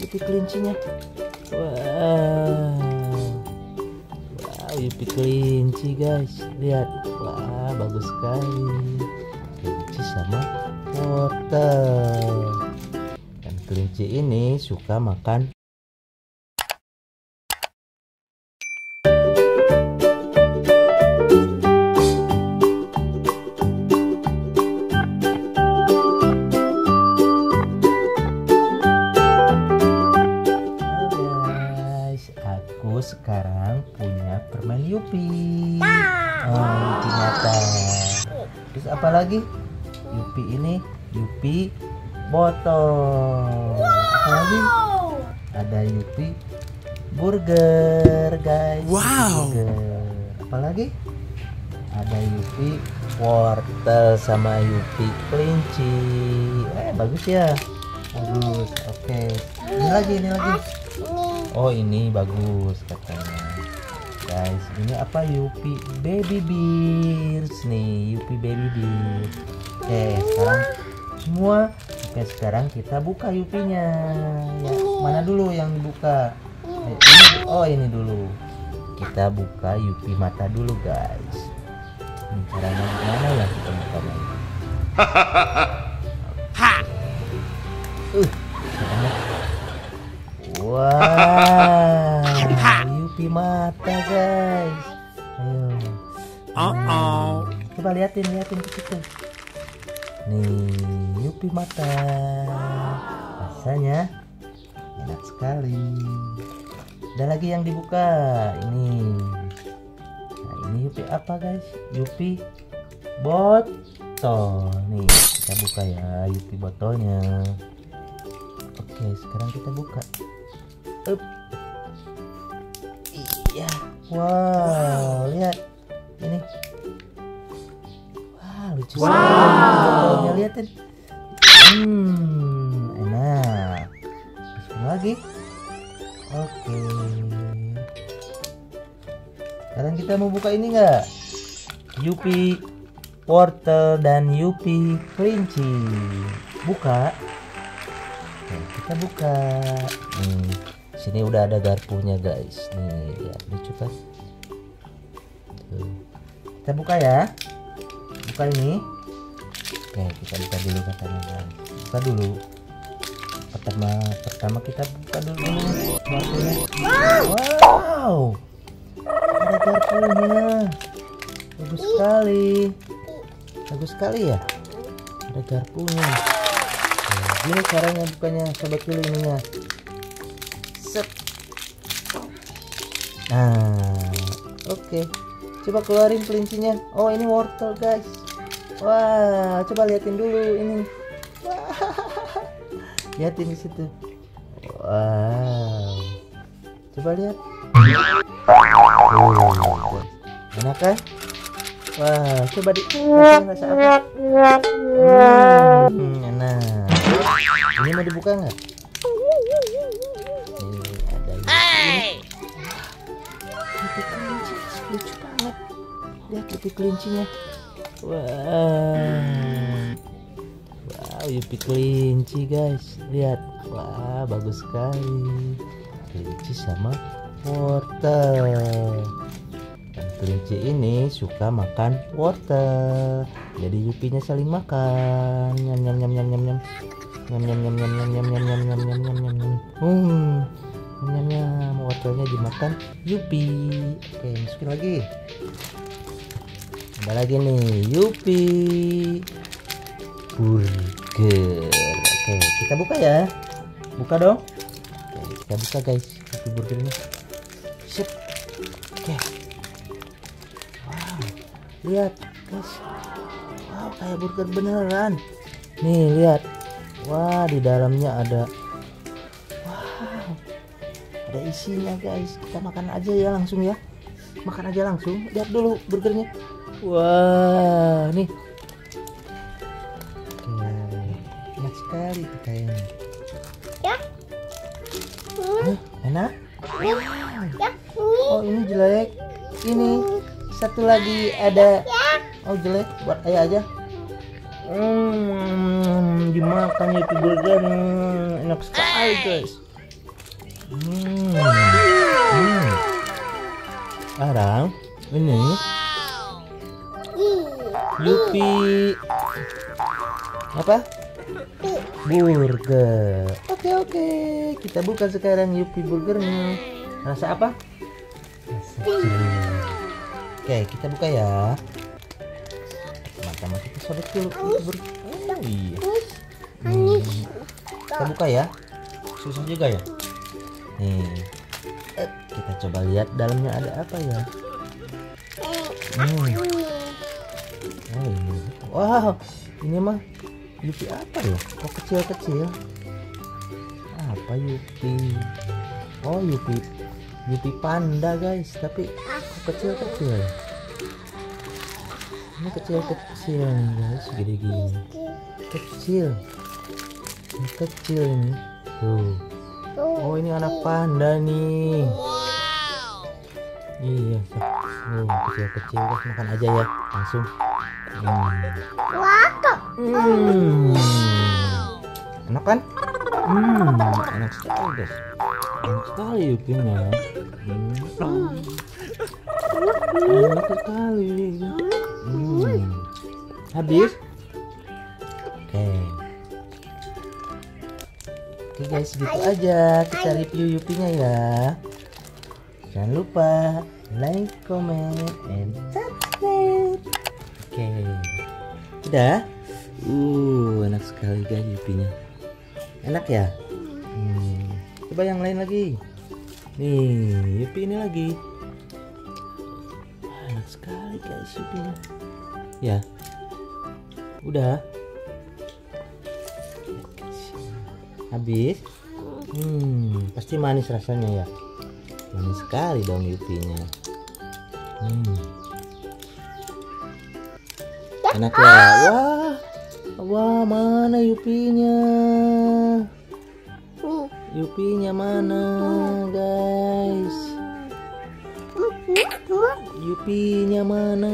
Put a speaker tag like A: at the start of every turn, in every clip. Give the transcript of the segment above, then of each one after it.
A: Yupi kelincinya. Wow, Yupi kelinci guys, lihat. Wah, bagus sekali. Kelinci sama wortel. Dan kelinci ini suka makan sekarang punya permen Yupi. Yupi mata. Terus apa lagi? Yupi ini Yupi botol. Apa lagi? Ada Yupi burger guys.
B: Wow.
A: Burger. Apa lagi? Ada Yupi wortel sama Yupi kelinci. Bagus ya. Bagus. Oke. Ini lagi. Oh, ini bagus katanya. Guys, ini apa? Yupi baby bears nih, Yupi baby bears. Sekarang kita buka Yupinya. Ya, mana dulu yang dibuka? Ini dulu. Kita buka Yupi mata dulu, guys. Ini caranya gimana ya kita bukanya? Wow, Yupi mata guys. Ayo. Coba liatin ke situ. Nih, Yupi mata. Rasanya enak sekali. Ada lagi yang dibuka. Ini. Nah, ini Yupi apa guys? Yupi botol. Nih, kita buka ya Yupi botolnya. Oke, sekarang kita buka. Iya. Wow, lihat ini. Wah, lucu sekali. Lihatin. Enak. Terus lagi. Oke. Sekarang kita mau buka ini enggak? Yupi wortel dan Yupi kelinci. Buka. Kita buka. Sini udah ada garpunya guys. Nih, lihat lucu kan? Tuh. Kita buka ya. Buka ini. Oke, kita buka dulu katanya guys. Buka dulu. Pertama kita buka dulu garpunya. Wow. Ada garpunya. Bagus sekali ya. Ada garpunya. Gini caranya bukanya, sobat pilih ininya. Set. Nah, oke. Coba keluarin kelincinya. Oh, ini wortel guys. Wah, coba liatin dulu ini. Wah, liatin di situ. Wow. Coba lihat. Enak kan? Wah, coba rasa apa? Enak. Ini mau dibuka nggak? Ini ada Yupi kelinci, lucu banget. Lihat Yupi kelincinya. Wow, Yupi kelinci guys. Lihat, wah bagus sekali. Kelinci sama wortel. Dan kelinci ini suka makan wortel. Jadi Yupinya saling makan. Nyam. Wortelnya dimakan Yupi. Oke, masukin lagi. Ada lagi nih Yupi burger. Oke, kita buka ya. Buka dong. Oke, kita buka guys Yupi burgernya. Sip. Oke. Wow, lihat guys. Wow, kayak burger beneran. Nih lihat. Wah, di dalamnya ada. Wow, ada isinya guys. Kita makan aja ya langsung ya. Makan aja langsung. Lihat dulu burgernya. Wah, nih. Oke, enak sekali kayaknya.
C: Ya.
A: Enak? Ya. Oh, ini jelek. Ini satu lagi ada. Oh, jelek. Buat ayah aja. Dimakan itu burger enak sekali guys. Sekarang ini Yupi apa? Burger. Oke, kita buka sekarang Yupi burgernya. Rasa apa? Rasa jeruk. Oke, kita buka ya. Pertama kita sobek dulu. Oh iya. Kita buka ya. Susah juga ya. Nih, kita coba lihat dalamnya ada apa ya. Oh ini. Wow, ini mah Yupi apa ya? Kok kecil-kecil? Apa Yupi? Oh Yupi panda guys, tapi kok kecil-kecil? Ini kecil-kecil nih guys, gini-gini. Kecil. Ini kecil ini. Tuh. Oh ini anak panda nih. Iya. Kecil-kecil guys, makan aja ya langsung. Enak kan? Enak sekali guys. Enak sekali Yupinya. Enak sekali. Habis? Oke guys, gitu aja kita review Yupinya ya. Jangan lupa like, comment, and subscribe. Oke. Udah? Enak sekali guys Yupinya. Enak ya? Coba yang lain lagi. Nih, Yupi ini lagi. Enak sekali guys Yupinya. Ya. Udah. Habis? Pasti manis rasanya ya. Manis sekali dong Yupinya. Enak ya. Wah, mana Yupinya? Yupinya mana, guys? Yupinya mana?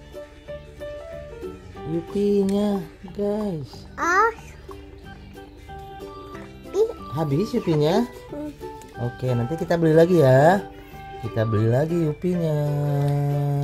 A: Yupinya, guys. Habis Yupinya? Oke, nanti kita beli lagi ya. Kita beli lagi Yupinya.